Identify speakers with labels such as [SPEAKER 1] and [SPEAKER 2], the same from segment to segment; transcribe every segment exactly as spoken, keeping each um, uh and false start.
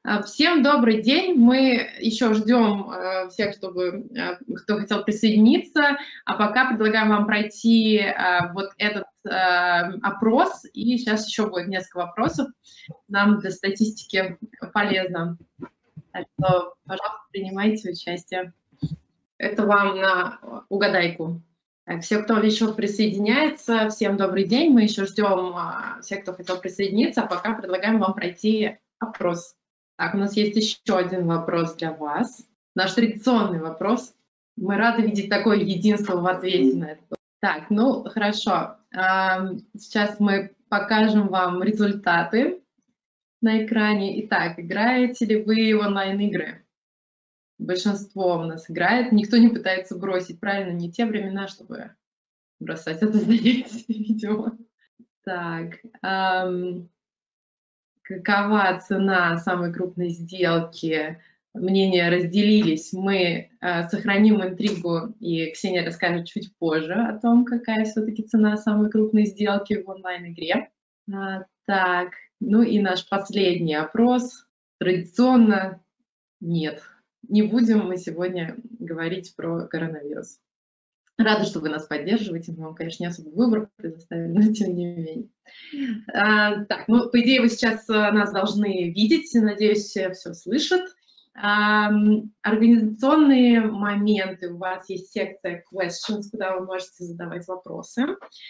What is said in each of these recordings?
[SPEAKER 1] Всем добрый день. Мы еще ждем э, всех, чтобы, э, кто хотел присоединиться, а пока предлагаем вам пройти э, вот этот э, опрос, и сейчас еще будет несколько вопросов. Нам для статистики полезно. Так что, пожалуйста, принимайте участие. Это вам на угадайку. Так, все, кто еще присоединяется, всем добрый день. Мы еще ждем э, всех, кто хотел присоединиться, а пока предлагаем вам пройти опрос. Так, у нас есть еще один вопрос для вас. Наш традиционный вопрос. Мы рады видеть такое единство в ответе на это. Так, ну хорошо. Сейчас мы покажем вам результаты на экране. Итак, играете ли вы в онлайн-игры? Большинство у нас играет. Никто не пытается бросить. Правильно, не те времена, чтобы бросать это занятие, видимо. Так. Эм... Какова цена самой крупной сделки? Мнения разделились. Мы э, сохраним интригу, и Ксения расскажет чуть позже о том, какая все-таки цена самой крупной сделки в онлайн-игре. А, так, ну и наш последний опрос. Традиционно нет. Не будем мы сегодня говорить про коронавирус. Рада, что вы нас поддерживаете. Мы вам, конечно, не особо выбор предоставили, но тем не менее. А, так, ну, по идее, вы сейчас нас должны видеть. Надеюсь, все, все слышат. А, организационные моменты. У вас есть секция questions, куда вы можете задавать вопросы.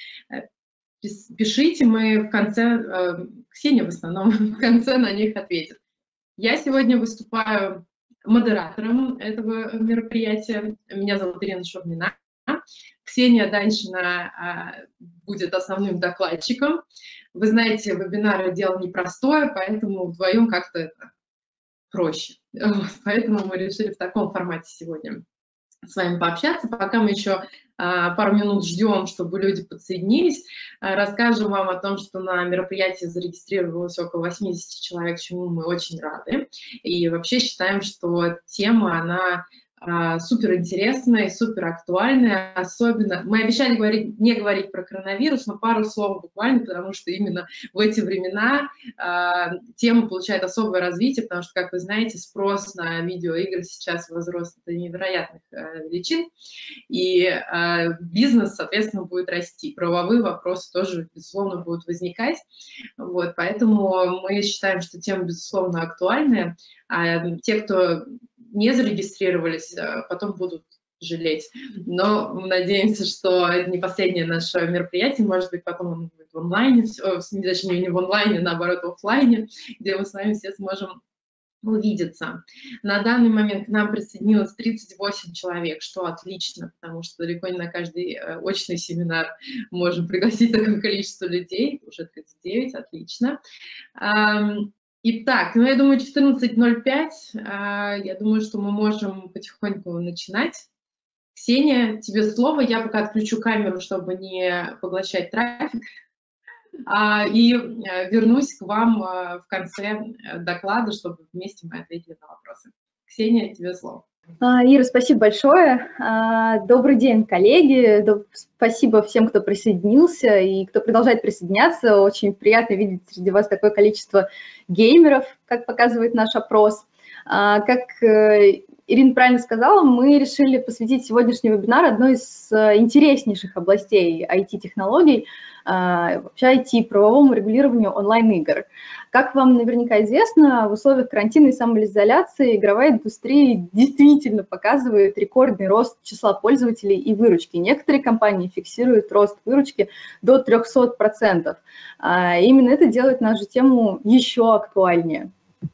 [SPEAKER 1] Пишите, мы в конце, Ксения в основном в конце на них ответит. Я сегодня выступаю модератором этого мероприятия. Меня зовут Ирина Шурмина. Ксения Даньшина а, будет основным докладчиком. Вы знаете, вебинары дело непростое, поэтому вдвоем как-то это проще. Вот, поэтому мы решили в таком формате сегодня с вами пообщаться. Пока мы еще а, пару минут ждем, чтобы люди подсоединились, а, расскажем вам о том, что на мероприятии зарегистрировалось около восьмидесяти человек, чему мы очень рады. И вообще считаем, что тема, она супер интересная и супер актуальная, особенно, мы обещали говорить, не говорить про коронавирус, но пару слов буквально, потому что именно в эти времена э, тема получает особое развитие, потому что, как вы знаете, спрос на видеоигры сейчас возрос до невероятных э, величин, и э, бизнес, соответственно, будет расти, правовые вопросы тоже, безусловно, будут возникать, вот, поэтому мы считаем, что тема, безусловно, актуальная, а те, кто не зарегистрировались, потом будут жалеть. Но мы надеемся, что это не последнее наше мероприятие, может быть, потом оно будет в онлайне, точнее, не в онлайне, наоборот, в офлайне, где мы с вами все сможем увидеться. На данный момент к нам присоединилось тридцать восемь человек, что отлично, потому что далеко не на каждый очный семинар можем пригласить такое количество людей, уже тридцать девять, отлично. Итак, ну я думаю, четырнадцать ноль пять, я думаю, что мы можем потихоньку начинать. Ксения, тебе слово, я пока отключу камеру, чтобы не поглощать трафик, и вернусь к вам в конце доклада, чтобы вместе мы ответили на вопросы. Ксения, тебе слово.
[SPEAKER 2] Ира, спасибо большое. Добрый день, коллеги. Спасибо всем, кто присоединился и кто продолжает присоединяться. Очень приятно видеть среди вас такое количество геймеров, как показывает наш опрос. Как Ирина правильно сказала, мы решили посвятить сегодняшний вебинар одной из интереснейших областей ай ти-технологий, вообще ай ти, правовому регулированию онлайн-игр. Как вам наверняка известно, в условиях карантина и самоизоляции игровая индустрия действительно показывает рекордный рост числа пользователей и выручки. Некоторые компании фиксируют рост выручки до трёхсот процентов. Именно это делает нашу тему еще актуальнее.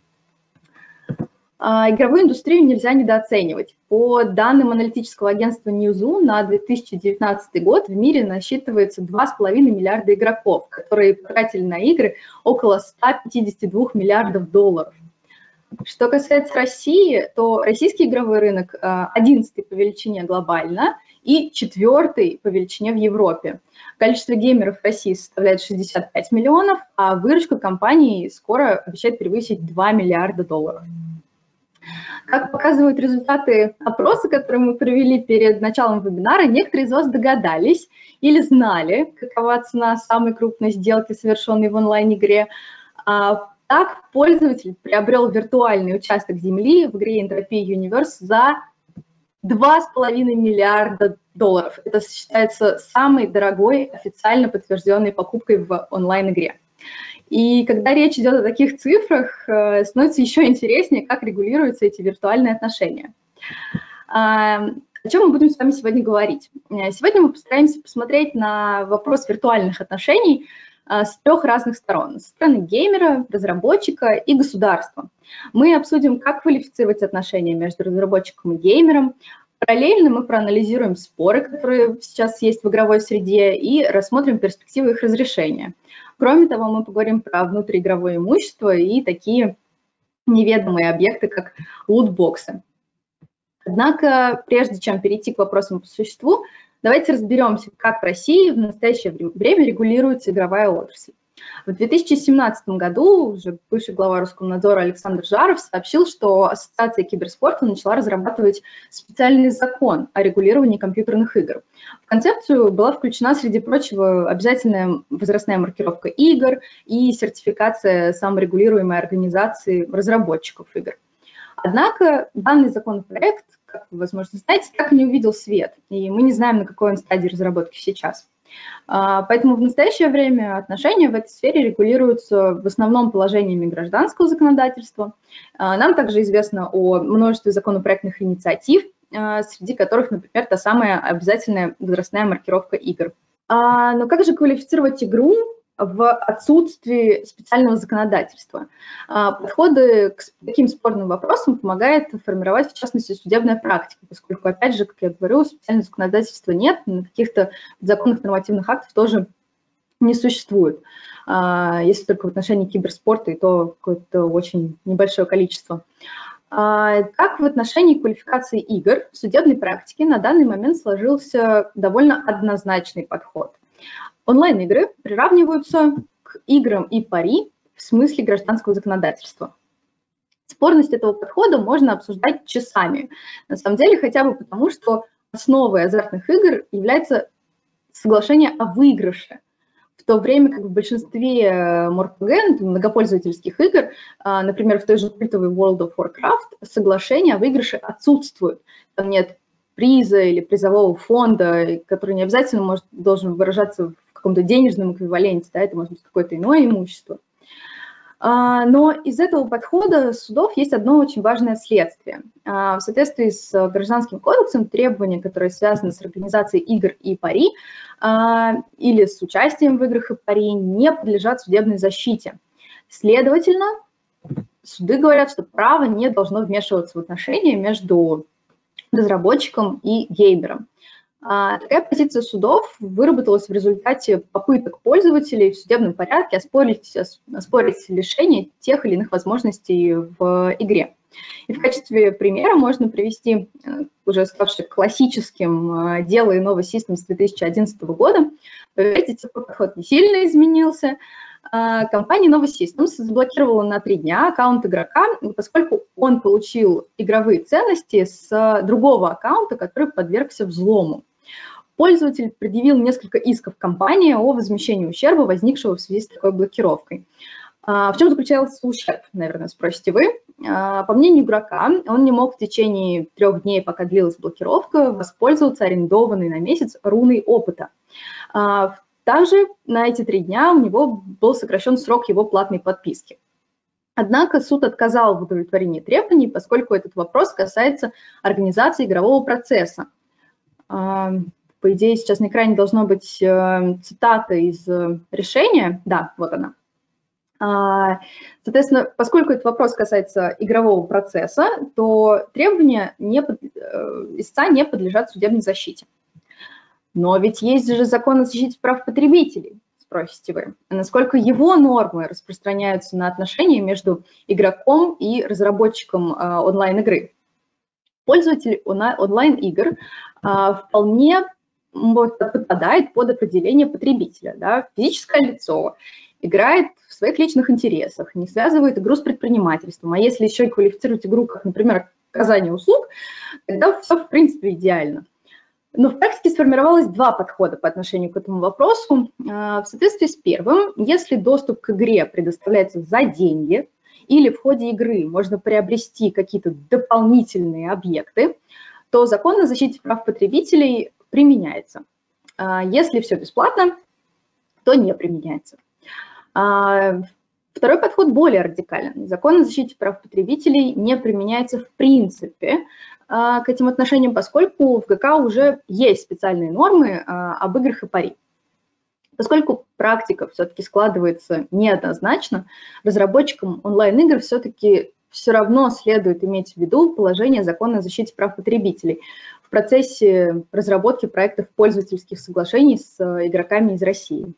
[SPEAKER 2] Игровую индустрию нельзя недооценивать. По данным аналитического агентства Newzoo, на две тысячи девятнадцатый год в мире насчитывается два с половиной миллиарда игроков, которые потратили на игры около ста пятидесяти двух миллиардов долларов. Что касается России, то российский игровой рынок одиннадцатый по величине глобально и четвертый по величине в Европе. Количество геймеров в России составляет шестьдесят пять миллионов, а выручка компании скоро обещает превысить два миллиарда долларов. Как показывают результаты опроса, который мы провели перед началом вебинара, некоторые из вас догадались или знали, какова цена самой крупной сделки, совершенной в онлайн-игре. Так пользователь приобрел виртуальный участок земли в игре Entropy Universe за два с половиной миллиарда долларов. Это считается самой дорогой официально подтвержденной покупкой в онлайн-игре. И когда речь идет о таких цифрах, становится еще интереснее, как регулируются эти виртуальные отношения. О чем мы будем с вами сегодня говорить? Сегодня мы постараемся посмотреть на вопрос виртуальных отношений с трех разных сторон. Со стороны геймера, разработчика и государства. Мы обсудим, как квалифицировать отношения между разработчиком и геймером. Параллельно мы проанализируем споры, которые сейчас есть в игровой среде, и рассмотрим перспективы их разрешения. Кроме того, мы поговорим про внутриигровое имущество и такие неведомые объекты, как лутбоксы. Однако, прежде чем перейти к вопросам по существу, давайте разберемся, как в России в настоящее время регулируется игровая отрасль. В две тысячи семнадцатом году уже бывший глава Роскомнадзора Александр Жаров сообщил, что Ассоциация киберспорта начала разрабатывать специальный закон о регулировании компьютерных игр. В концепцию была включена, среди прочего, обязательная возрастная маркировка игр и сертификация саморегулируемой организации разработчиков игр. Однако данный законопроект, как вы, возможно, знаете, так и не увидел свет, и мы не знаем, на какой он стадии разработки сейчас. Поэтому в настоящее время отношения в этой сфере регулируются в основном положениями гражданского законодательства. Нам также известно о множестве законопроектных инициатив, среди которых, например, та самая обязательная возрастная маркировка игр. Но как же квалифицировать игру в отсутствии специального законодательства? Подходы к таким спорным вопросам помогает формировать, в частности, судебная практика, поскольку, опять же, как я говорю, специального законодательства нет, каких-то законных нормативных актов тоже не существует, если только в отношении киберспорта, и то какое-то очень небольшое количество. Как в отношении квалификации игр в судебной практике на данный момент сложился довольно однозначный подход. Онлайн-игры приравниваются к играм и пари в смысле гражданского законодательства. Спорность этого подхода можно обсуждать часами. На самом деле, хотя бы потому, что основой азартных игр является соглашение о выигрыше. В то время как в большинстве МорПГ, многопользовательских игр, например, в той же культовой World of Warcraft, соглашение о выигрыше отсутствует. Там нет приза или призового фонда, который не обязательно может, должен выражаться в каком-то денежном эквиваленте, да, это может быть какое-то иное имущество. Но из этого подхода судов есть одно очень важное следствие. В соответствии с Гражданским кодексом требования, которые связаны с организацией игр и пари или с участием в играх и пари, не подлежат судебной защите. Следовательно, суды говорят, что право не должно вмешиваться в отношения между разработчиком и геймером. Такая позиция судов выработалась в результате попыток пользователей в судебном порядке оспорить, оспорить лишение тех или иных возможностей в игре. И в качестве примера можно привести уже ставший классическим дело Innova Systems две тысячи одиннадцатого года. Поверьте, такой подход не сильно изменился. Компания Innova Systems заблокировала на три дня аккаунт игрока, поскольку он получил игровые ценности с другого аккаунта, который подвергся взлому. Пользователь предъявил несколько исков компании о возмещении ущерба, возникшего в связи с такой блокировкой. В чем заключался ущерб, наверное, спросите вы. По мнению игрока, он не мог в течение трех дней, пока длилась блокировка, воспользоваться арендованной на месяц руной опыта. Также на эти три дня у него был сокращен срок его платной подписки. Однако суд отказал в удовлетворении требований, поскольку этот вопрос касается организации игрового процесса. По идее, сейчас на экране должна быть цитата из решения. Да, вот она. Соответственно, поскольку этот вопрос касается игрового процесса, то требования не под... истца не подлежат судебной защите. Но ведь есть же закон о защите прав потребителей, спросите вы. Насколько его нормы распространяются на отношения между игроком и разработчиком онлайн-игры? Пользователь онлайн-игр вполне подпадает под определение потребителя. Да? Физическое лицо играет в своих личных интересах, не связывает игру с предпринимательством. А если еще и квалифицировать игру как, например, оказание услуг, тогда все в принципе идеально. Но в практике сформировалось два подхода по отношению к этому вопросу. В соответствии с первым, если доступ к игре предоставляется за деньги или в ходе игры можно приобрести какие-то дополнительные объекты, то закон о защите прав потребителей применяется. Если все бесплатно, то не применяется. Второй подход более радикален. Закон о защите прав потребителей не применяется в принципе к этим отношениям, поскольку в ГК уже есть специальные нормы об играх и пари. Поскольку практика все-таки складывается неоднозначно, разработчикам онлайн-игр все-таки все равно следует иметь в виду положение закона о защите прав потребителей в процессе разработки проектов пользовательских соглашений с игроками из России.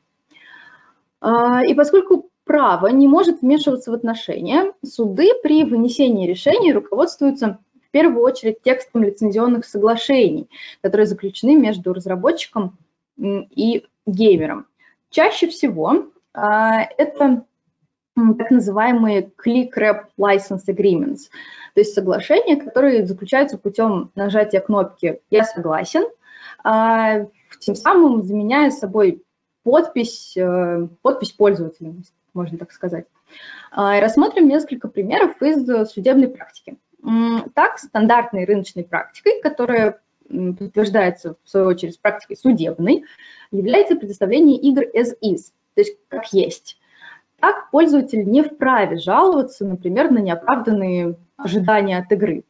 [SPEAKER 2] И поскольку право не может вмешиваться в отношения, суды при вынесении решений руководствуются в первую очередь текстом лицензионных соглашений, которые заключены между разработчиком и геймером. Чаще всего это так называемые Click-Wrap License Agreements, то есть соглашения, которые заключаются путем нажатия кнопки «Я согласен», тем самым заменяя собой подпись, подпись пользователя, можно так сказать. Рассмотрим несколько примеров из судебной практики. Так, стандартной рыночной практикой, которая подтверждается, в свою очередь, практикой судебной, является предоставление игр as is, то есть как есть. Так, пользователь не вправе жаловаться, например, на неоправданные ожидания от игры.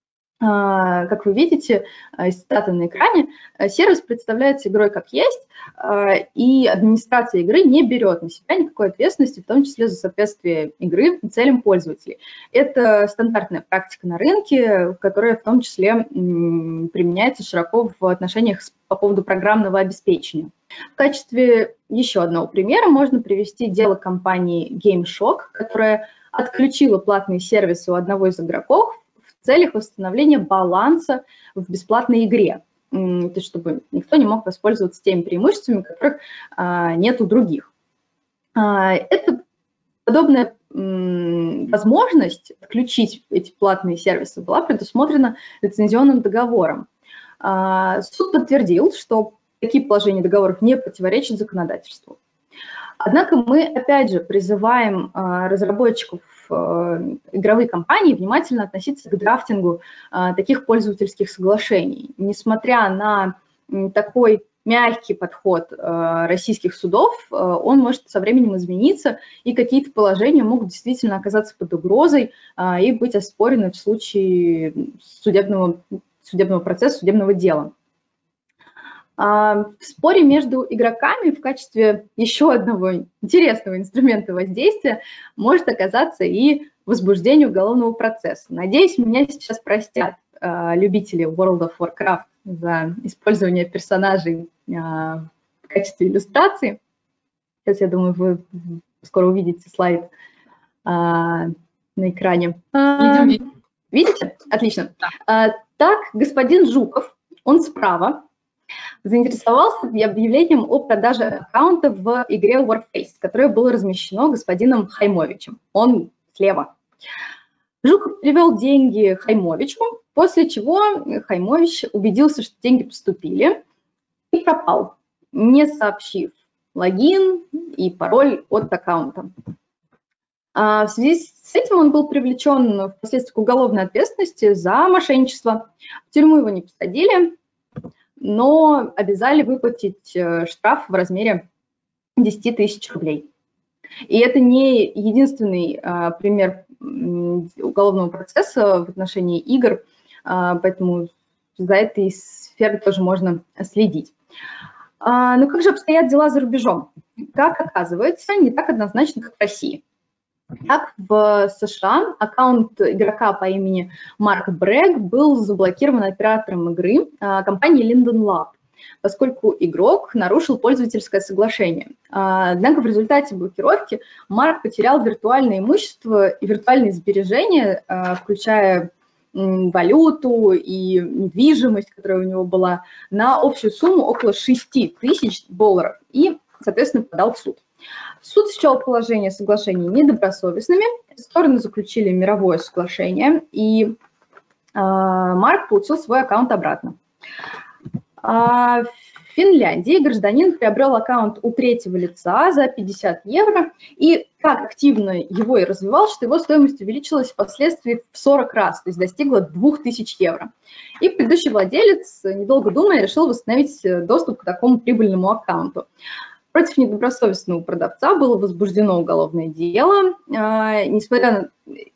[SPEAKER 2] Как вы видите из цитаты на экране, сервис представляется игрой как есть, и администрация игры не берет на себя никакой ответственности, в том числе за соответствие игры целям пользователей. Это стандартная практика на рынке, которая в том числе применяется широко в отношениях по поводу программного обеспечения. В качестве еще одного примера можно привести дело компании GameShock, которая отключила платные сервисы у одного из игроков в целях восстановления баланса в бесплатной игре, то есть чтобы никто не мог воспользоваться теми преимуществами, которых а, нет у других. А, это подобная м, возможность отключить эти платные сервисы была предусмотрена лицензионным договором. А, суд подтвердил, что такие положения договоров не противоречат законодательству. Однако мы, опять же, призываем а, разработчиков игровые компании внимательно относиться к драфтингу а, таких пользовательских соглашений. Несмотря на м, такой мягкий подход а, российских судов, а, он может со временем измениться, и какие-то положения могут действительно оказаться под угрозой а, и быть оспорены в случае судебного, судебного процесса, судебного дела. В споре между игроками в качестве еще одного интересного инструмента воздействия может оказаться и возбуждение уголовного процесса. Надеюсь, меня сейчас простят любители World of Warcraft за использование персонажей в качестве иллюстрации. Сейчас, я думаю, вы скоро увидите слайд на экране.
[SPEAKER 1] Видим.
[SPEAKER 2] Видите? Отлично. Так, господин Жуков, он справа, заинтересовался объявлением о продаже аккаунта в игре Warface, которое было размещено господином Хаймовичем. Он слева. Жуков перевел деньги Хаймовичу, после чего Хаймович убедился, что деньги поступили, и пропал, не сообщив логин и пароль от аккаунта. В связи с этим он был привлечен впоследствии к уголовной ответственности за мошенничество. В тюрьму его не посадили, но обязали выплатить штраф в размере десяти тысяч рублей. И это не единственный а, пример уголовного процесса в отношении игр, а, поэтому за этой сферой тоже можно следить. А, но как же обстоят дела за рубежом? Как оказывается, не так однозначно, как в России. Так, в США аккаунт игрока по имени Марк Брэг был заблокирован оператором игры компании Linden Lab, поскольку игрок нарушил пользовательское соглашение. Однако в результате блокировки Марк потерял виртуальное имущество и виртуальные сбережения, включая валюту и недвижимость, которая у него была, на общую сумму около шести тысяч долларов и, соответственно, подал в суд. Суд счел положение соглашений недобросовестными, стороны заключили мировое соглашение, и э, Марк получил свой аккаунт обратно. В Финляндии гражданин приобрел аккаунт у третьего лица за пятьдесят евро и так активно его и развивал, что его стоимость увеличилась впоследствии в сорок раз, то есть достигла двух тысяч евро. И предыдущий владелец, недолго думая, решил восстановить доступ к такому прибыльному аккаунту. Против недобросовестного продавца было возбуждено уголовное дело, несмотря на...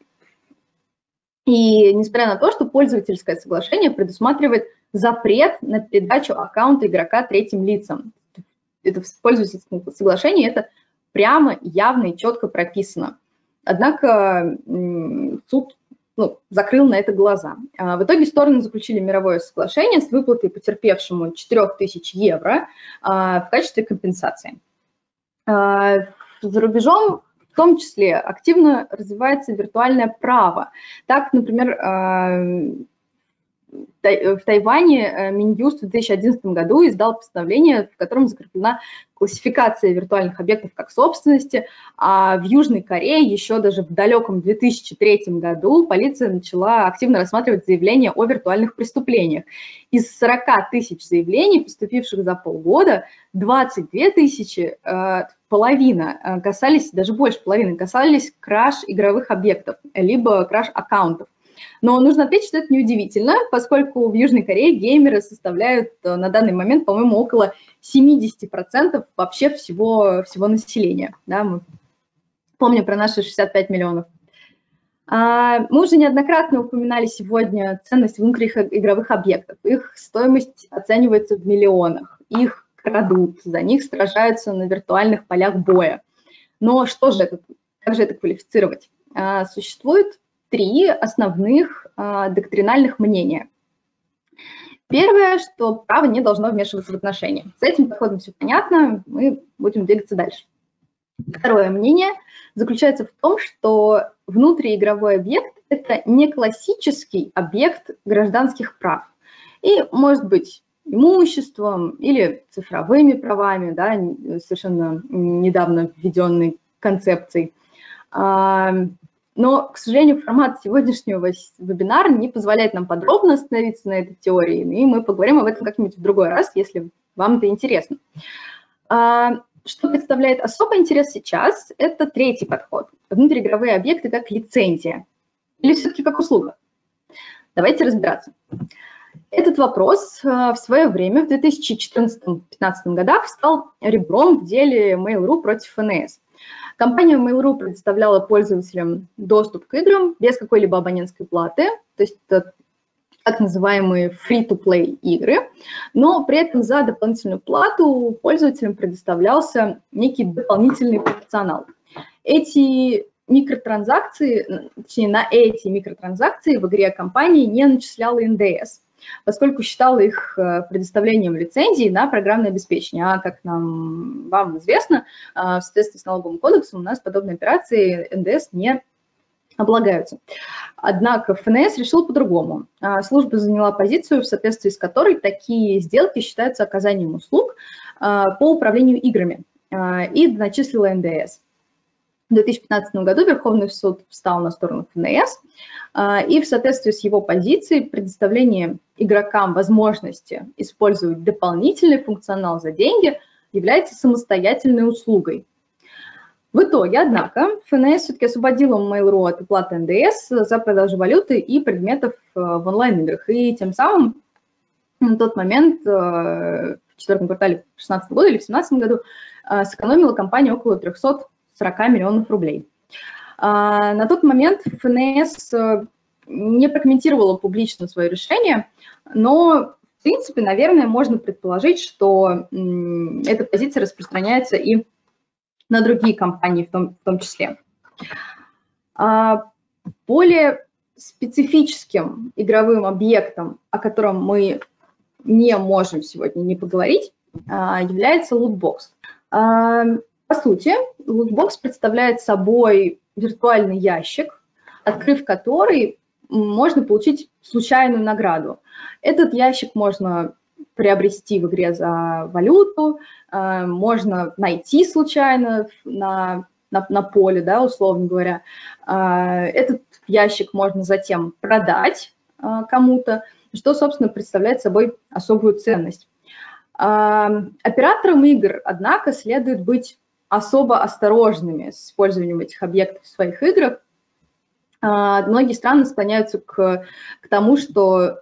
[SPEAKER 2] и несмотря на то, что пользовательское соглашение предусматривает запрет на передачу аккаунта игрока третьим лицам. Это в пользовательском соглашении это прямо, явно и четко прописано. Однако суд ну, закрыл на это глаза. В итоге стороны заключили мировое соглашение с выплатой потерпевшему четыре тысячи евро в качестве компенсации. За рубежом в том числе активно развивается виртуальное право. Так, например, в Тайване Минюст в две тысячи одиннадцатом году издал постановление, в котором закреплена классификация виртуальных объектов как собственности, а в Южной Корее еще даже в далеком две тысячи третьем году полиция начала активно рассматривать заявления о виртуальных преступлениях. Из сорока тысяч заявлений, поступивших за полгода, двадцать две тысячи, половина касались, даже больше половины, касались краж игровых объектов, либо краж аккаунтов. Но нужно отметить, что это неудивительно, поскольку в Южной Корее геймеры составляют на данный момент, по-моему, около семидесяти процентов вообще всего, всего населения. Да, мы помним про наши шестьдесят пять миллионов. Мы уже неоднократно упоминали сегодня ценность внутренних игровых объектов. Их стоимость оценивается в миллионах. Их крадут, за них сражаются на виртуальных полях боя. Но что же это, как же это квалифицировать? Существует три основных а, доктринальных мнения. Первое, что право не должно вмешиваться в отношения. С этим подходом все понятно, мы будем двигаться дальше. Второе мнение заключается в том, что внутриигровой объект – это не классический объект гражданских прав. И может быть имуществом или цифровыми правами, да, совершенно недавно введенной концепцией. Но, к сожалению, формат сегодняшнего вебинара не позволяет нам подробно остановиться на этой теории, и мы поговорим об этом как-нибудь в другой раз, если вам это интересно. Что представляет особый интерес сейчас, это третий подход. Внутриигровые объекты как лицензия. Или все-таки как услуга? Давайте разбираться. Этот вопрос в свое время, в две тысячи четырнадцатом — две тысячи пятнадцатом годах, стал ребром в деле Mail.ru против эн эс. Компания Mail.ru предоставляла пользователям доступ к играм без какой-либо абонентской платы, то есть это так называемые free-to-play игры, но при этом за дополнительную плату пользователям предоставлялся некий дополнительный функционал. Эти микротранзакции, точнее, на эти микротранзакции в игре компания не начисляла эн дэ эс, поскольку считала их предоставлением лицензии на программное обеспечение. А как нам, вам известно, в соответствии с налоговым кодексом у нас подобные операции эн дэ эс не облагаются. Однако эф эн эс решил по-другому. Служба заняла позицию, в соответствии с которой такие сделки считаются оказанием услуг по управлению играми, и начислила эн дэ эс. В две тысячи пятнадцатом году Верховный суд встал на сторону эф эн эс, и в соответствии с его позицией предоставление игрокам возможности использовать дополнительный функционал за деньги является самостоятельной услугой. В итоге, однако, эф эн эс все-таки освободила Mail.ru от уплаты эн дэ эс за продажу валюты и предметов в онлайн-играх, и тем самым на тот момент, в четвертом квартале две тысячи шестнадцатого года или в две тысячи семнадцатом году, сэкономила компания около трёхсот сорока миллионов рублей. На тот момент эф эн эс не прокомментировала публично свое решение, но, в принципе, наверное, можно предположить, что эта позиция распространяется и на другие компании в том, в том числе. Более специфическим игровым объектом, о котором мы не можем сегодня не поговорить, является лутбокс. По сути, лутбокс представляет собой виртуальный ящик, открыв который можно получить случайную награду. Этот ящик можно приобрести в игре за валюту, можно найти случайно на, на, на поле, да, условно говоря. Этот ящик можно затем продать кому-то, что, собственно, представляет собой особую ценность. Операторам игр, однако, следует быть особо осторожными с использованием этих объектов в своих играх. Многие страны склоняются к, к тому, что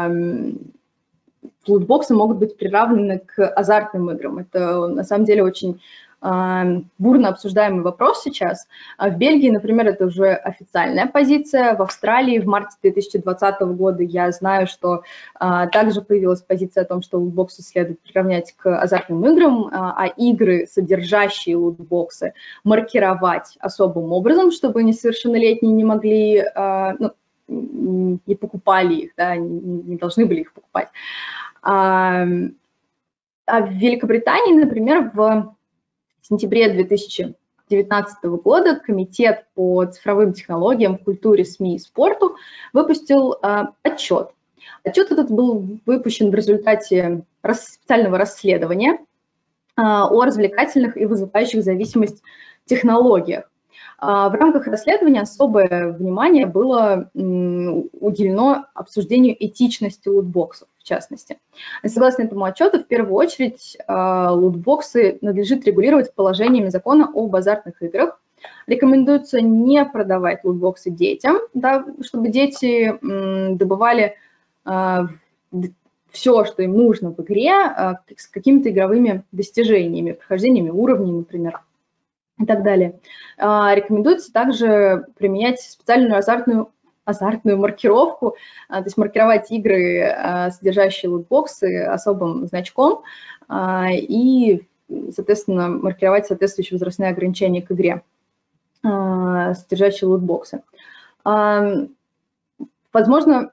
[SPEAKER 2] лутбоксы могут быть приравнены к азартным играм. Это на самом деле очень бурно обсуждаемый вопрос сейчас. В Бельгии, например, это уже официальная позиция. В Австралии в марте две тысячи двадцатого года я знаю, что а, также появилась позиция о том, что лутбоксы следует приравнять к азартным играм, а, а игры, содержащие лутбоксы, маркировать особым образом, чтобы несовершеннолетние не могли, а, ну, не покупали их, да, не, не должны были их покупать. А, а в Великобритании, например, в В сентябре две тысячи девятнадцатого года Комитет по цифровым технологиям, культуре, СМИ и спорту выпустил э, отчет. Отчет этот был выпущен в результате рас, специального расследования э, о развлекательных и вызывающих зависимость технологиях. Э, в рамках расследования особое внимание было э, уделено обсуждению этичности лутбоксов, в частности. Согласно этому отчету, в первую очередь лутбоксы надлежит регулировать положениями закона об азартных играх. Рекомендуется не продавать лутбоксы детям, да, чтобы дети добывали все, что им нужно в игре, с какими-то игровыми достижениями, прохождениями уровней, например, и так далее. Рекомендуется также применять специальную азартную азартную маркировку, то есть маркировать игры, содержащие лутбоксы, особым значком и, соответственно, маркировать соответствующие возрастные ограничения к игре, содержащие лутбоксы. Возможно,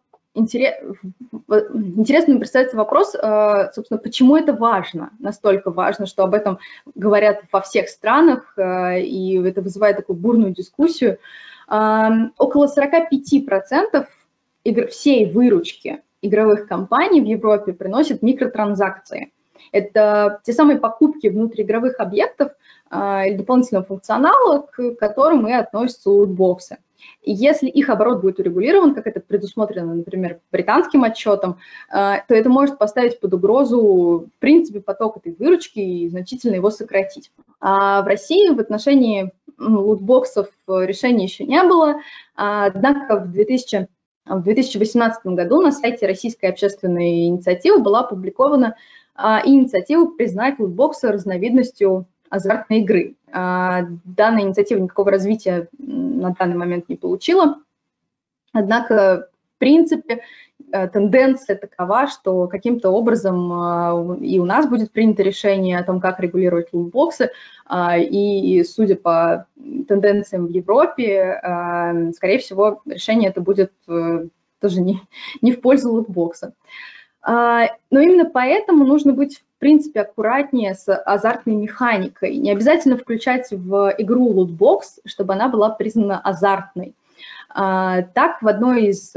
[SPEAKER 2] интересно представится вопрос, собственно, почему это важно, настолько важно, что об этом говорят во всех странах, и это вызывает такую бурную дискуссию. Около сорок пять процентов игр, всей выручки игровых компаний в Европе приносят микротранзакции. Это те самые покупки внутриигровых объектов или дополнительного функционала, к которым и относятся лутбоксы. И если их оборот будет урегулирован, как это предусмотрено, например, британским отчетом, то это может поставить под угрозу, в принципе, поток этой выручки и значительно его сократить. А в России в отношении лутбоксов решения еще не было, однако в две тысячи восемнадцатом году на сайте Российской общественной инициативы была опубликована инициатива признать лутбоксы разновидностью азартной игры. Данная инициатива никакого развития на данный момент не получила, однако, в принципе, тенденция такова, что каким-то образом и у нас будет принято решение о том, как регулировать лутбоксы, и, судя по тенденциям в Европе, скорее всего, решение это будет тоже не, не в пользу лутбокса. Но именно поэтому нужно быть, в принципе, аккуратнее с азартной механикой. Не обязательно включать в игру лутбокс, чтобы она была признана азартной. Так, в одной из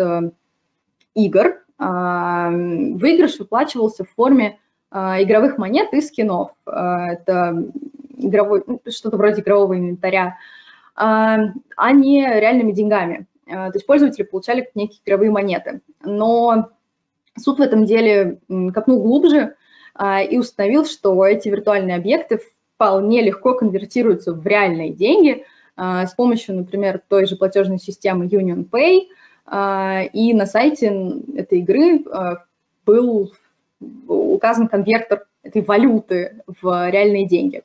[SPEAKER 2] игр выигрыш выплачивался в форме игровых монет и скинов. Это игровой, что-то вроде игрового инвентаря, а не реальными деньгами. То есть пользователи получали некие игровые монеты. Но суд в этом деле копнул глубже и установил, что эти виртуальные объекты вполне легко конвертируются в реальные деньги с помощью, например, той же платежной системы UnionPay. И на сайте этой игры был указан конвертер этой валюты в реальные деньги.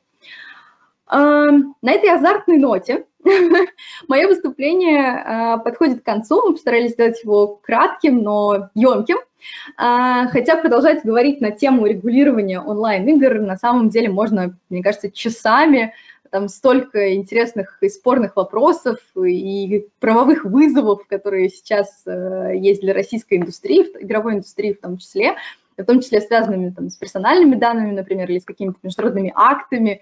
[SPEAKER 2] На этой азартной ноте мое выступление подходит к концу. Мы постарались сделать его кратким, но емким. Хотя продолжать говорить на тему регулирования онлайн-игр на самом деле можно, мне кажется, часами. Там столько интересных и спорных вопросов и правовых вызовов, которые сейчас есть для российской индустрии, игровой индустрии в том числе, в том числе связанными там, с персональными данными, например, или с какими-то международными актами,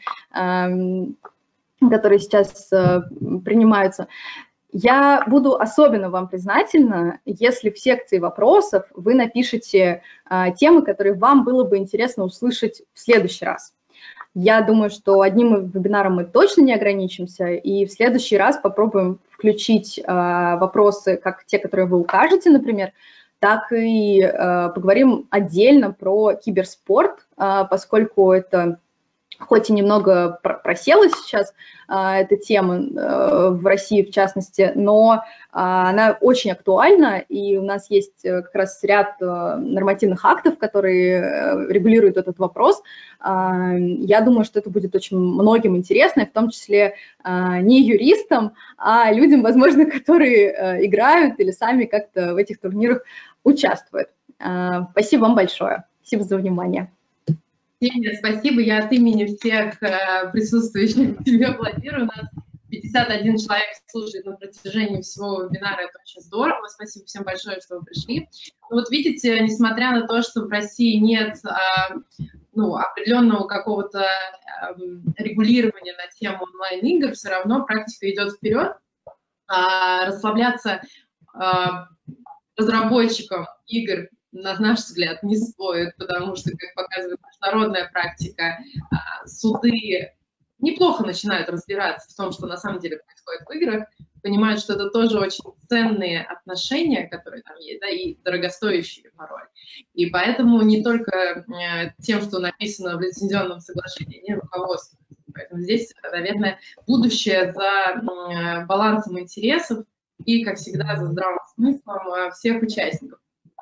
[SPEAKER 2] которые сейчас принимаются. Я буду особенно вам признательна, если в секции вопросов вы напишите темы, которые вам было бы интересно услышать в следующий раз. Я думаю, что одним вебинаром мы точно не ограничимся, и в следующий раз попробуем включить вопросы, как те, которые вы укажете, например, так и э, поговорим отдельно про киберспорт, э, поскольку это хоть и немного просела сейчас а, эта тема а, в России, в частности, но а, она очень актуальна, и у нас есть как раз ряд а, нормативных актов, которые а, регулируют этот вопрос. А, я думаю, что это будет очень многим интересно, и в том числе а, не юристам, а людям, возможно, которые а, играют или сами как-то в этих турнирах участвуют. А, спасибо вам большое. Спасибо за внимание.
[SPEAKER 1] Ксения, спасибо. Я от имени всех э, присутствующих тебе аплодирую. У нас пятьдесят один человек слушает на протяжении всего вебинара. Это очень здорово. Спасибо всем большое, что вы пришли. Вот видите, несмотря на то, что в России нет э, ну, определенного какого-то э, регулирования на тему онлайн-игр, все равно практика идет вперед. А расслабляться э, разработчикам игр, на наш взгляд, не стоит, потому что, как показывает международная практика, суды неплохо начинают разбираться в том, что на самом деле происходит в играх, понимают, что это тоже очень ценные отношения, которые там есть, да, и дорогостоящие порой. И поэтому не только тем, что написано в лицензионном соглашении, не руководствуются. Поэтому здесь, наверное, будущее за балансом интересов и, как всегда, за здравым смыслом всех участников.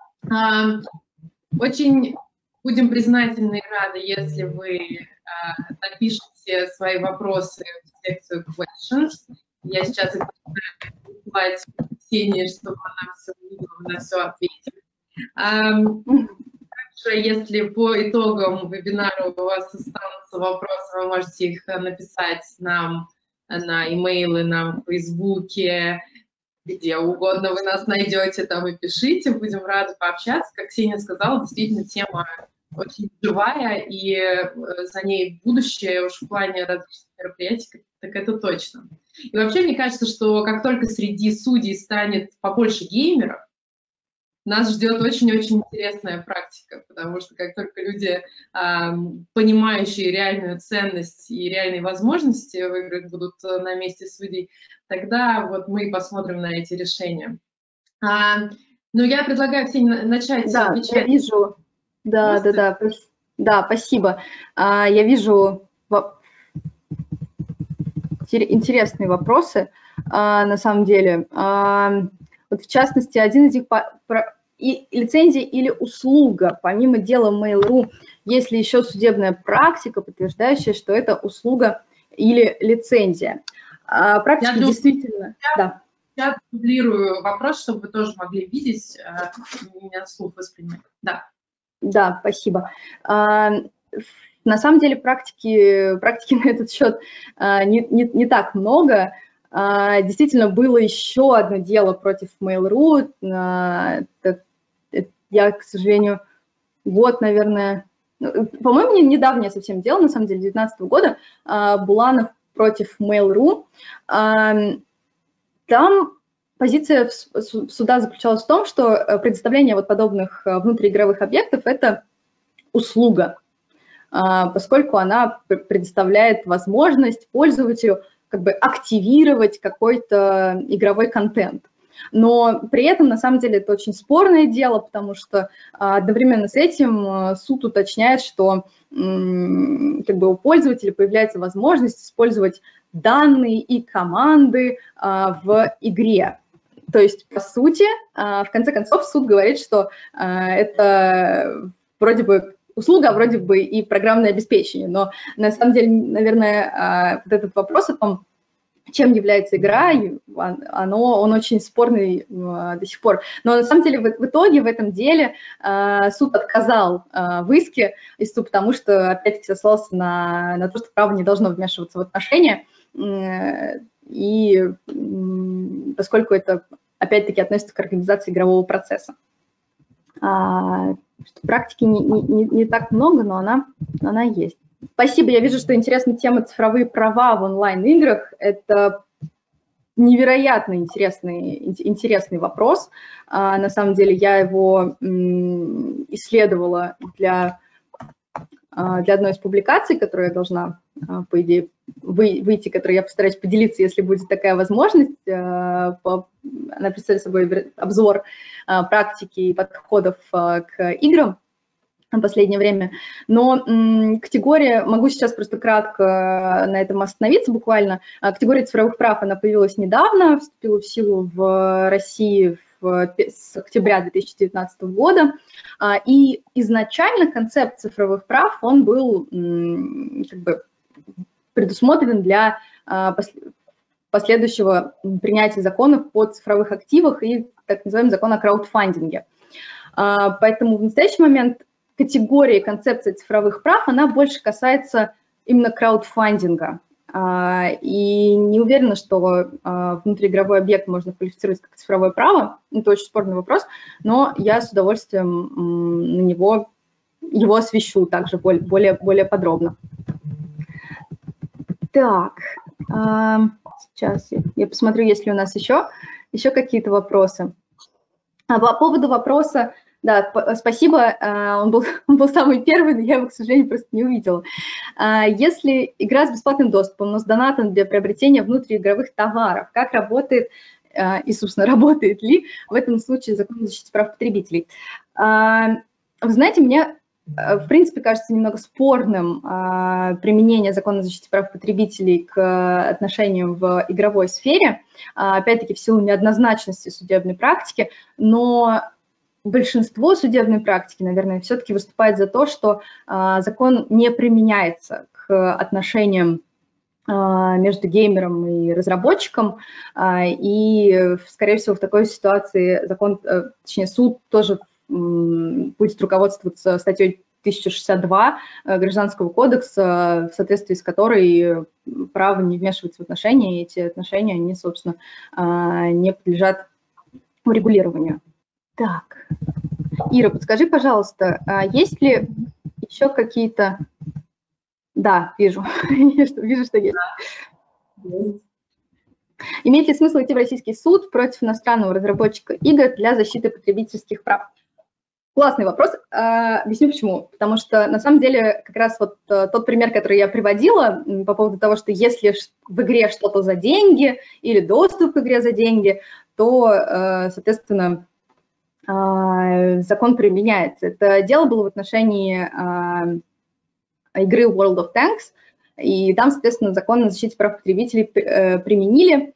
[SPEAKER 1] Очень будем признательны и рады, если вы напишите свои вопросы в секцию questions. Я сейчас их буду посылать Ксении, чтобы она все увидела, на все ответит. Также, если по итогам вебинара у вас останутся вопросы, вы можете их написать нам на имейлы, нам в Фейсбуке, где угодно вы нас найдете, там и пишите, будем рады пообщаться. Как Ксения сказала, действительно тема очень живая, и за ней будущее уж в плане различных мероприятий, так это точно. И вообще, мне кажется, что как только среди судей станет побольше геймеров, нас ждет очень-очень интересная практика, потому что как только люди, э, понимающие реальную ценность и реальные возможности в играх, будут на месте судей, тогда вот мы посмотрим на эти решения. А, ну, я предлагаю, Ксения, начать
[SPEAKER 2] да,
[SPEAKER 1] отвечать.
[SPEAKER 2] Я вижу, да, да, да, да, спасибо. А, я вижу интересные вопросы, а, на самом деле. А, Вот в частности, один из них и лицензия или услуга. Помимо дела Mail.ru, есть ли еще судебная практика, подтверждающая, что это услуга или лицензия? А практика я действительно...
[SPEAKER 1] Я,
[SPEAKER 2] да.
[SPEAKER 1] я дублирую вопрос, чтобы вы тоже могли видеть, меня вслух воспринимать. Да.
[SPEAKER 2] Да, спасибо. А, на самом деле практики, практики на этот счет не, не, не так много. Действительно, было еще одно дело против Mail.ru. Я, к сожалению, год, наверное, по-моему, недавнее совсем дело, на самом деле, две тысячи девятнадцатого года, Буланов против Mail.ru. Там позиция суда заключалась в том, что предоставление вот подобных внутриигровых объектов – это услуга, поскольку она предоставляет возможность пользователю как бы активировать какой-то игровой контент. Но при этом, на самом деле, это очень спорное дело, потому что одновременно с этим суд уточняет, что как бы у пользователя появляется возможность использовать данные и команды в игре. То есть, по сути, в конце концов, суд говорит, что это вроде бы услуга, а вроде бы и программное обеспечение. Но на самом деле, наверное, вот этот вопрос о том, чем является игра, оно, он очень спорный до сих пор. Но на самом деле в, в итоге в этом деле суд отказал в иске, потому что опять-таки сослался на, на то, что право не должно вмешиваться в отношения. И поскольку это опять-таки относится к организации игрового процесса. Практики не, не, не так много, но она, она есть. Спасибо. Я вижу, что интересна тема цифровые права в онлайн-играх. Это невероятно интересный, интересный вопрос. На самом деле я его исследовала для, для одной из публикаций, которую я должна по идее, выйти, которой я постараюсь поделиться, если будет такая возможность. Она представляет собой обзор практики и подходов к играм в последнее время. Но категория, могу сейчас просто кратко на этом остановиться буквально, категория цифровых прав, она появилась недавно, вступила в силу в России в, с октября две тысячи девятнадцатого года, и изначально концепт цифровых прав, он был как бы предусмотрен для последующего принятия законов по цифровых активах и так называемый закон о краудфандинге. Поэтому в настоящий момент категория, концепция цифровых прав, она больше касается именно краудфандинга. И не уверена, что внутриигровой объект можно квалифицировать как цифровое право. Это очень спорный вопрос, но я с удовольствием на него, его освещу также более, более, более подробно. Так, сейчас я, я посмотрю, есть ли у нас еще, еще какие-то вопросы. А по поводу вопроса, да, спасибо, он был, он был самый первый, но я его, к сожалению, просто не увидела. Если игра с бесплатным доступом, но с донатом для приобретения внутриигровых товаров, как работает и, собственно, работает ли в этом случае закон о защите прав потребителей? Вы знаете, мне, в принципе, кажется немного спорным применение закона о защите прав потребителей к отношениям в игровой сфере, опять-таки в силу неоднозначности судебной практики, но большинство судебной практики, наверное, все-таки выступает за то, что а, закон не применяется к отношениям а, между геймером и разработчиком, а, и, скорее всего, в такой ситуации закон, а, точнее, суд тоже м, будет руководствоваться статьей тысяча шестьдесят два Гражданского кодекса, в соответствии с которой право не вмешивается в отношения, и эти отношения, они, собственно, а, не подлежат урегулированию. Так, Ира, подскажи, пожалуйста, есть ли еще какие-то... Да, вижу, вижу, что есть. Имеет ли смысл идти в российский суд против иностранного разработчика игр для защиты потребительских прав? Классный вопрос. Объясню почему. Потому что, на самом деле, как раз вот тот пример, который я приводила по поводу того, что если в игре что-то за деньги или доступ к игре за деньги, то, соответственно, закон применяется. Это дело было в отношении игры World of Tanks, и там, соответственно, закон о защите прав потребителей применили.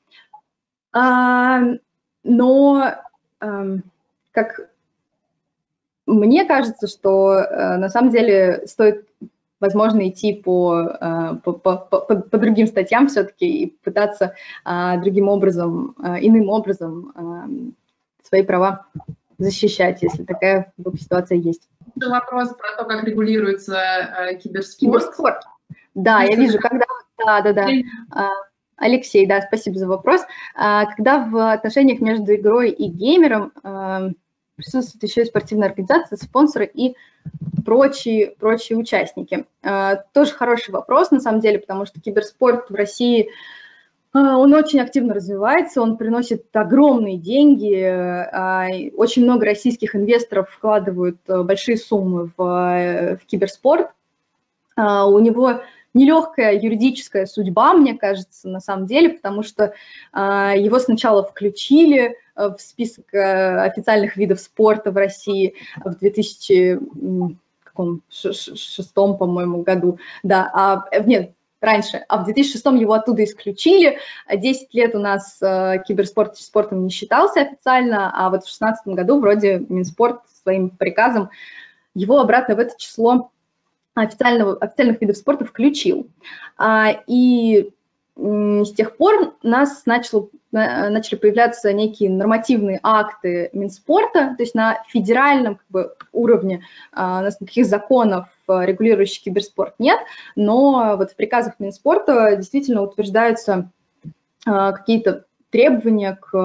[SPEAKER 2] Но, как мне кажется, что на самом деле стоит, возможно, идти по, по, по, по, по другим статьям все-таки и пытаться другим образом, иным образом свои права защищать, если такая ситуация есть.
[SPEAKER 1] Вопрос про то, как регулируется э, киберспорт.
[SPEAKER 2] Киберспорт. Да, я вижу, когда... Да, да, да. Алексей, да, спасибо за вопрос. Когда в отношениях между игрой и геймером присутствует еще и спортивная организация, спонсоры и прочие, прочие участники. Тоже хороший вопрос, на самом деле, потому что киберспорт в России... Он очень активно развивается, он приносит огромные деньги, очень много российских инвесторов вкладывают большие суммы в, в киберспорт. У него нелегкая юридическая судьба, мне кажется, на самом деле, потому что его сначала включили в список официальных видов спорта в России в две тысячи шестом, по-моему, году. Да, а, нет, раньше, а в две тысячи шестом его оттуда исключили. десять лет у нас э, киберспорт спортом не считался официально, а вот в две тысячи шестнадцатом году вроде Минспорт своим приказом его обратно в это число официального, официальных видов спорта включил. А, и с тех пор у нас начало, начали появляться некие нормативные акты Минспорта, то есть на федеральном как бы, уровне а, у нас никаких законов, регулирующих киберспорт, нет, но вот в приказах Минспорта действительно утверждаются а, какие-то требования к,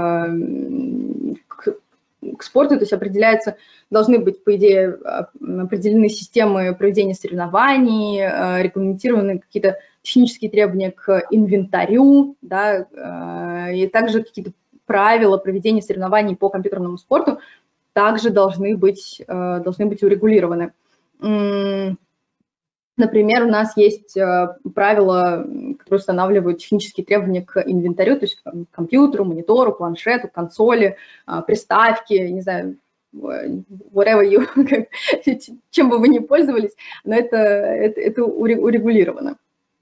[SPEAKER 2] к, к спорту, то есть определяется, должны быть, по идее, определены системы проведения соревнований, регламентированы какие-то технические требования к инвентарю, да, и также какие-то правила проведения соревнований по компьютерному спорту также должны быть, должны быть урегулированы. Например, у нас есть правила, которые устанавливают технические требования к инвентарю, то есть к компьютеру, монитору, планшету, консоли, приставке, не знаю, whatever you, чем бы вы ни пользовались, но это, это, это урегулировано.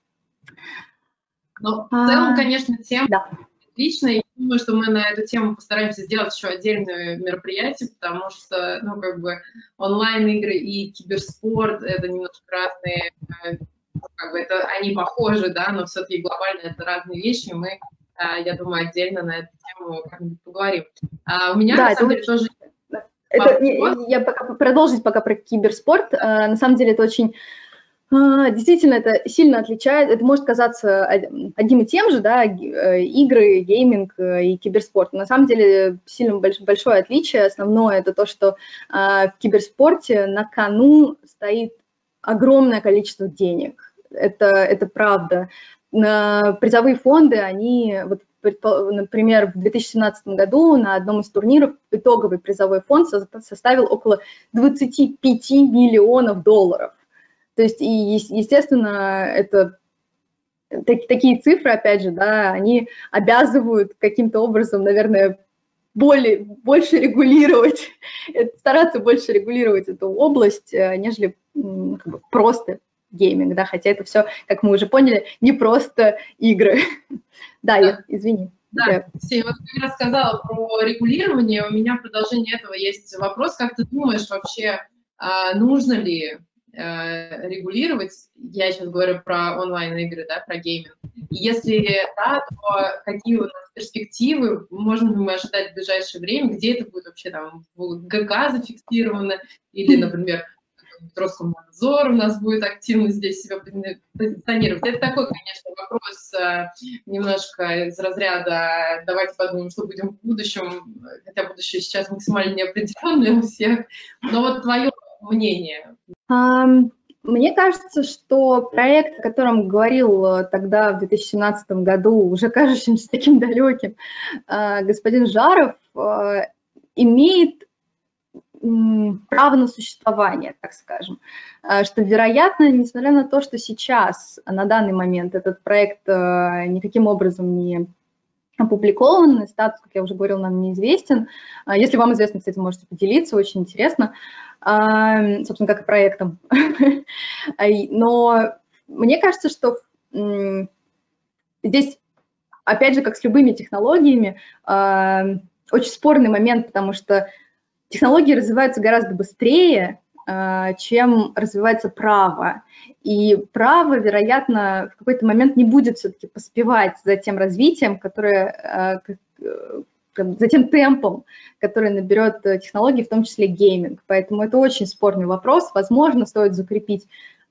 [SPEAKER 1] Но в целом, конечно, тема
[SPEAKER 2] да.
[SPEAKER 1] отличная. Я думаю, что мы на эту тему постараемся сделать еще отдельное мероприятие, потому что, ну, как бы онлайн-игры и киберспорт — это немножко разные, как бы это, они похожи, да, но все-таки глобально это разные вещи, и мы, я думаю, отдельно на эту тему как-нибудь поговорим. А у меня, да, на самом деле, очень... тоже...
[SPEAKER 2] Это, я, я пока, продолжить пока про киберспорт. На самом деле это очень... Действительно, это сильно отличает, это может казаться одним и тем же, да, игры, гейминг и киберспорт. На самом деле сильно большое отличие. Основное это то, что в киберспорте на кону стоит огромное количество денег. Это, это правда. Призовые фонды, они, вот, например, в две тысячи семнадцатом году на одном из турниров итоговый призовой фонд составил около двадцати пяти миллионов долларов. То есть, и, естественно, это такие цифры, опять же, да, они обязывают каким-то образом, наверное, более, больше регулировать, стараться больше регулировать эту область, нежели как бы, просто гейминг, да, хотя это все, как мы уже поняли, не просто игры. Да, я, извини.
[SPEAKER 1] Да, Ксения, вот ты рассказала про регулирование, у меня в продолжении этого есть вопрос, как ты думаешь вообще, нужно ли регулировать, я сейчас говорю про онлайн-игры, да, про гейминг. И если да, то какие у нас перспективы, можно ли мы ожидать в ближайшее время, где это будет вообще там в ГК зафиксировано, или, например, Роскомнадзор у нас будет активно здесь себя позиционировать. Это такой, конечно, вопрос немножко из разряда давайте подумаем, что будем в будущем, хотя будущее сейчас максимально неопределенное у всех, но вот твое мнение.
[SPEAKER 2] Мне кажется, что проект, о котором говорил тогда, в две тысячи семнадцатом году, уже кажущимся таким далеким, господин Жаров, имеет право на существование, так скажем. Что, вероятно, несмотря на то, что сейчас, на данный момент, этот проект никаким образом не опубликован, статус, как я уже говорила, нам неизвестен. Если вам известно, кстати, можете поделиться, очень интересно, собственно, как и проектом. Но мне кажется, что здесь, опять же, как с любыми технологиями, очень спорный момент, потому что технологии развиваются гораздо быстрее, чем развивается право. И право, вероятно, в какой-то момент не будет все-таки поспевать за тем развитием, которое, за тем темпом, который наберет технологии, в том числе гейминг. Поэтому это очень спорный вопрос. Возможно, стоит закрепить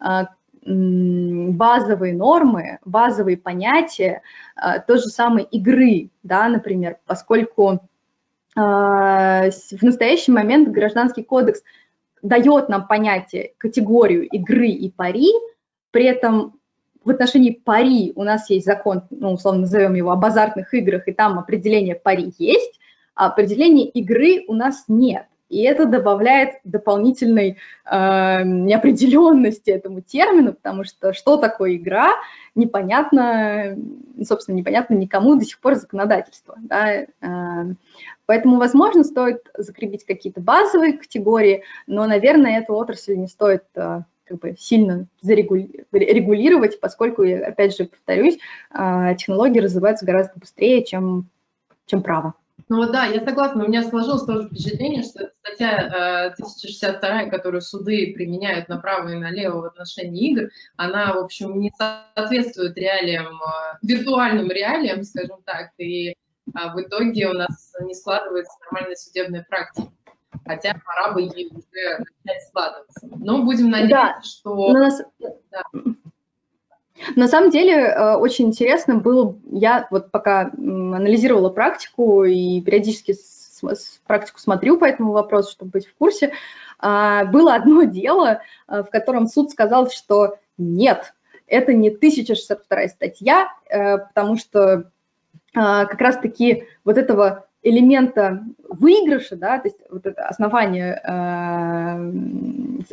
[SPEAKER 2] базовые нормы, базовые понятия той же самой игры, да, например, поскольку в настоящий момент Гражданский кодекс дает нам понятие, категорию игры и пари, при этом в отношении пари у нас есть закон, ну, условно назовем его, об азартных играх, и там определение пари есть, а определения игры у нас нет. И это добавляет дополнительной э, неопределенности этому термину, потому что что такое игра, непонятно, собственно, непонятно никому до сих пор законодательство. Да? Э, поэтому, возможно, стоит закрепить какие-то базовые категории, но, наверное, эту отрасль не стоит э, как бы сильно зарегулировать, поскольку, опять же, повторюсь, э, технологии развиваются гораздо быстрее, чем, чем право.
[SPEAKER 1] Ну вот да, я согласна, у меня сложилось тоже впечатление, что статья тысяча шестьдесят два, которую суды применяют направо и налево в отношении игр, она, в общем, не соответствует реалиям, виртуальным реалиям, скажем так, и в итоге у нас не складывается нормальная судебная практика. Хотя пора бы ей уже начать складываться. Но будем надеяться, да, что...
[SPEAKER 2] Нас... Да. На самом деле очень интересно было, я вот пока анализировала практику и периодически практику смотрю по этому вопросу, чтобы быть в курсе, было одно дело, в котором суд сказал, что нет, это не тысяча шестьдесят вторая статья, потому что как раз-таки вот этого элемента выигрыша, да, то есть вот это основание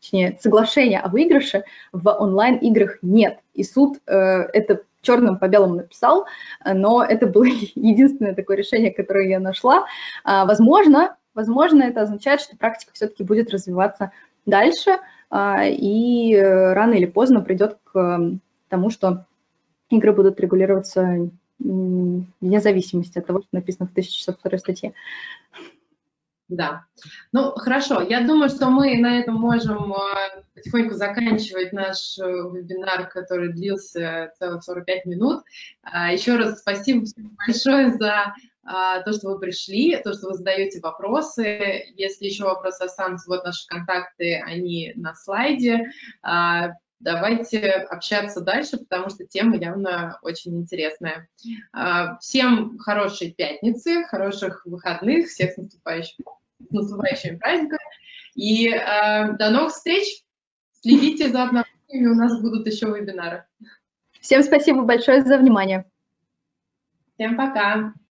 [SPEAKER 2] точнее, соглашения о выигрыше в онлайн-играх нет. И суд э, это черным по белому написал, но это было единственное такое решение, которое я нашла. А, возможно, возможно, это означает, что практика все-таки будет развиваться дальше, а, и рано или поздно придет к тому, что игры будут регулироваться вне зависимости от того, что написано в тысяча шестьсот второй статье.
[SPEAKER 1] Да. Ну, хорошо. Я думаю, что мы на этом можем потихоньку заканчивать наш вебинар, который длился целых сорок пять минут. Еще раз спасибо большое за то, что вы пришли, то, что вы задаете вопросы. Если еще вопросы останутся, вот наши контакты, они на слайде. Давайте общаться дальше, потому что тема явно очень интересная. Всем хорошей пятницы, хороших выходных, всех с наступающим, с наступающими праздниками. И э, до новых встреч. Следите за обновлениями, у нас будут еще вебинары.
[SPEAKER 2] Всем спасибо большое за внимание.
[SPEAKER 1] Всем пока.